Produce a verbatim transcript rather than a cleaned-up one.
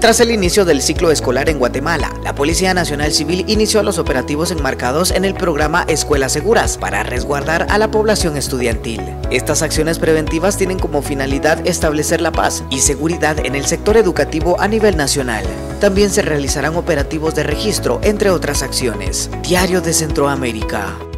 Tras el inicio del ciclo escolar en Guatemala, la Policía Nacional Civil inició los operativos enmarcados en el programa Escuelas Seguras para resguardar a la población estudiantil. Estas acciones preventivas tienen como finalidad establecer la paz y seguridad en el sector educativo a nivel nacional. También se realizarán operativos de registro, entre otras acciones. Diario de Centroamérica.